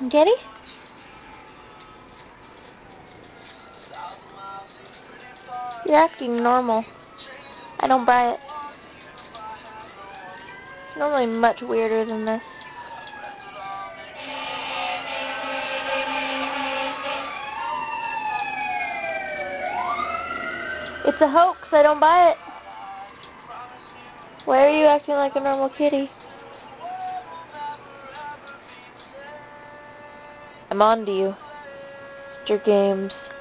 Kitty? You're acting normal. I don't buy it. Normally much weirder than this. It's a hoax. I don't buy it. Why are you acting like a normal kitty? I'm on to you. Your games.